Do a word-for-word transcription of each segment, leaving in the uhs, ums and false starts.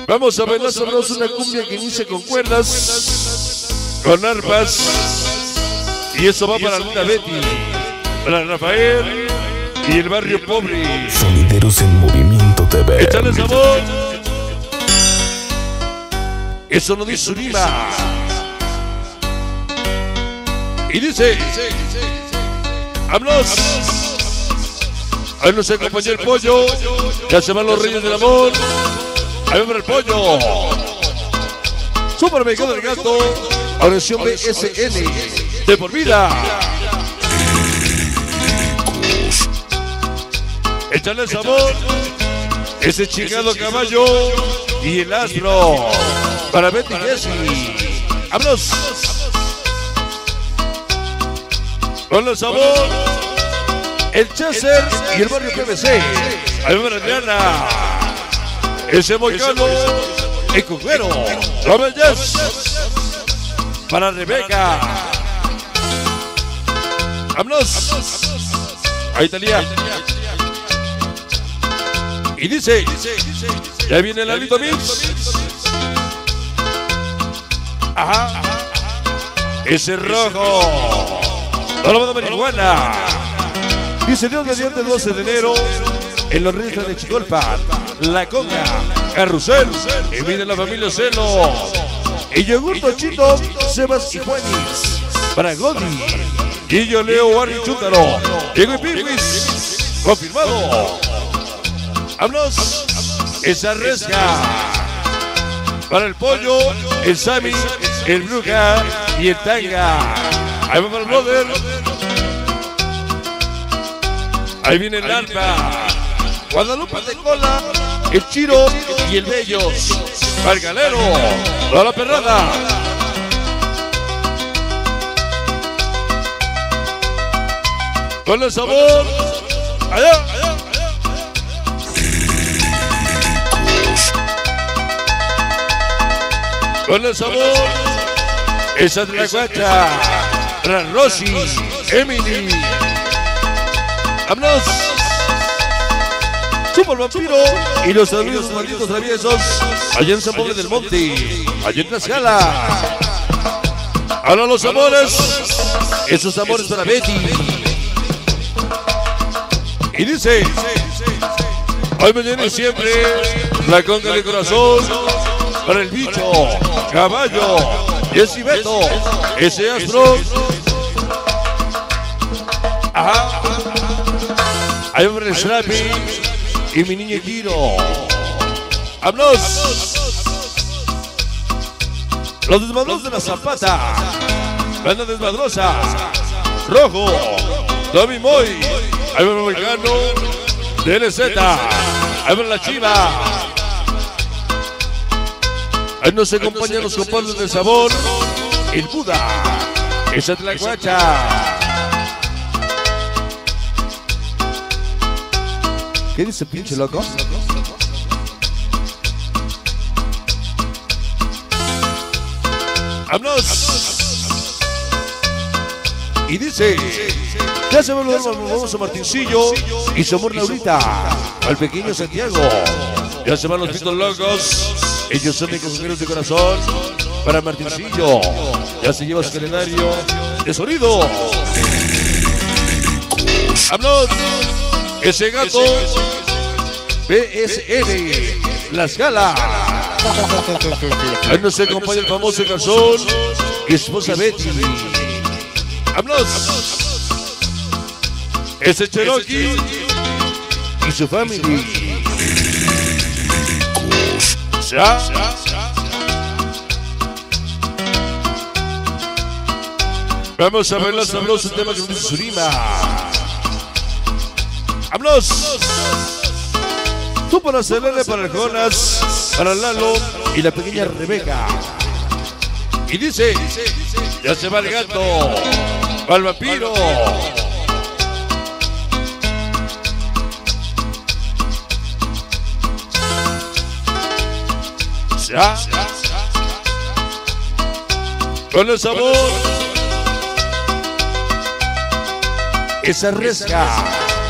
Vamos a bailar sabroso una cumbia que inicia con cuerdas, con arpas. Y eso va para Linda Betty, para Rafael y el barrio pobre. Sonideros en Movimiento T V. Échale sabor. Eso no dice Unima. Y dice, vámonos. Ahí nos acompañó el pollo. Ya se van los reyes del amor. Ahí va el pollo. Supermercado del Gato. Oración B S N. De por vida. Échale sabor. Ese chingado caballo. Y el astro. Para Betty Jessie. ¡Vámonos! Con el sabor. El Chaser y el barrio P V C. Ahí va Adriana. Ese Moicano. El Cucuero. Robert Jess. Para Rebeca. ¡Vámonos! Ahí está Lía. Y dice, ya viene el Alito Mix. Ajá. Ese rojo. Todo de marihuana. Dice Dios mediante el doce de enero en los Reyes de Chicolpan, La Conga, Carrusel, y viene la familia Celo. Y yogur Tochito, Sebas y Juanis. Para Godi, Guillo, Leo, Barry, Chútaro, Diego y Pirwis. Confirmado. Vámonos. Esa resca. Para el pollo, el Sammy, el Bruja y el Tanga. Ahí va para el brother. Ahí viene el Alfa. Guadalupe de Cola, el Chiro y el Bellos. Para el Galero. Para la Perrada. Con el sabor. Allá, allá. Con el sabor. Esa de la Guacha. Para Rosy, Emily. ¡Vámonos! Super Vampiro y los amigos malditos traviesos. Allá en San Pablo del Monte. Allá en Tlaxcala. Ahora los amores. Esos amores para Betty. Y dice, hoy, mañana y siempre, La Conga de Corazón. Para el Bicho, Caballo, Jessy Beto, ese Astro. Ajá. Hay un Slappy y mi niño Kiro. ¡Vámonos! Los desmadrosos de la Zapata. Banda desmadrosa. Rojo. Tommy Moy. Ahí va el Mexicano. D L Z. Ahí va la Chiva. Ahí nos acompañan los compadres del sabor. El Buda. Esa es la Guacha. ¿Qué dice pinche loco? ¡Vámonos! Y dice, ya se va a vamos a Martincillo y su amor Laurita, al pequeño Santiago. Ya se van los pitos locos. Ellos son mis consejeros de corazón. Para Martincillo. Ya se lleva su calendario de sonido. ¡Vámonos! Ese gato. B S N. La Escala. Ahí nos acompaña el famoso Garzón y esposa Betty. ¡Vámonos! Ese Cherokee y su familia. Ya. Vamos a ver los sabrosos temas que nos dice Surima. ¡Vámonos! Tú para Selene, para el Jonas, para Lalo y la pequeña Rebeca. Y dice, ya se va el gato, va el vampiro. Ya. Con el sabor. Esa resca.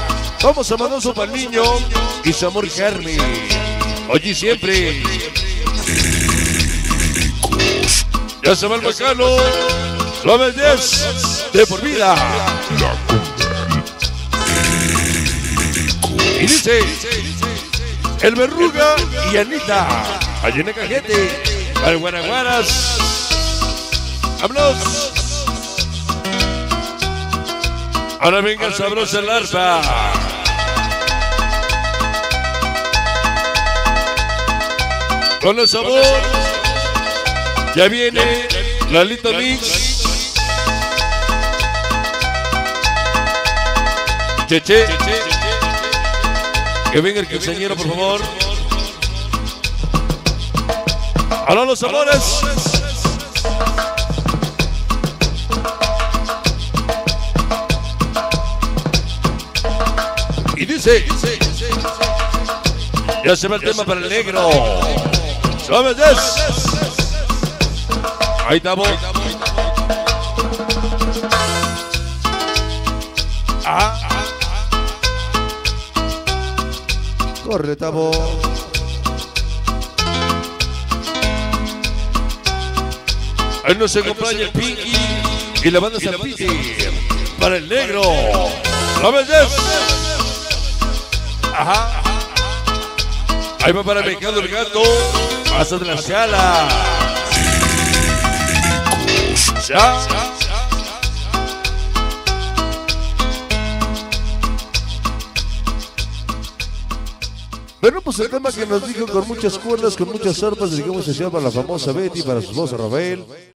Vamos a mandar su para el niño y su amor Carmen. Oye siempre. Ya se va el bacano. Lo vendes de por vida. Y dice el Verruga y Anita. Allí en el cajete. Al Guanaguanas. Vámonos. Ahora venga sabrosa el arpa. Con el sabor. Ya viene Lalito Mix. Cheche. Que venga el quinceañero, por favor. Ahora los sabores. Y dice, ya se va el tema para el negro. ¿Sabes? Ahí estamos. Ah. Corre, estamos. Ahí no se acompaña el Pinky y la banda San Piti para el negro. ¿Sabes? Ajá. Ahí va para el mercado el gato. Pasa de la sala. Ya. Bueno, pues el tema que nos dijo con muchas cuerdas, con muchas arpas, dedicamos especial para la famosa Betty, para su esposo Rafael.